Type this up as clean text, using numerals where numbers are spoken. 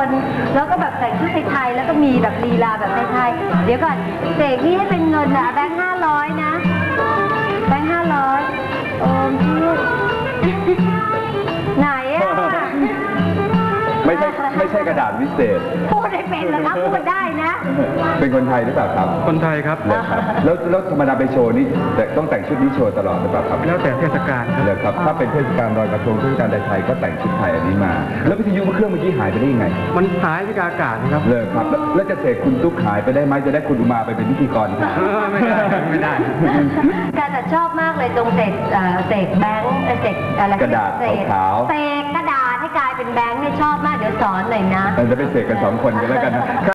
นแล้วก็แบบแต่งชุดไทยๆแล้วก็มีแบบลีลาแบบไทยๆเดี๋ยวก่อนเสกนี่ให้เป็นเงินอะแบงค์500นะแบงค์500โอมพี่ไหนอะไม่ใช่กระดาษวิเศษพูดได้เป็นเหรอครับพูดได้นะเป็นคนไทยหรือเปล่าครับคนไทยครับเลยครับแล้วธรรมดาไปโชว์นี่ต้องแต่งชุดนี้โชว์ตลอดหรือเปล่าครับแล้วแต่เทศกาลเลยครับถ้าเป็นเทศกาลลอยกระทงเทศกาลไทยก็แต่งชุดไทยอันนี้มาแล้ววิทยุเครื่องเมื่อกี้หายไปได้ยังไงมันหายที่อากาศนะครับเลยครับแล้วจะเสกคุณตุ๊กหายไปได้ไหมจะได้คุณอุมาไปเป็นพิธีกรครับไม่ได้การแต่ชอบมากเลยตรงเสกแบงค์เสกอะไรกระดาษขาวเสกกระดาษให้กลายเป็นแบงค์เนี่ยชอบมากเดี๋ยวสอนหน่อยนะจะไปเสกกัน2 คนกันแล้วกันนะ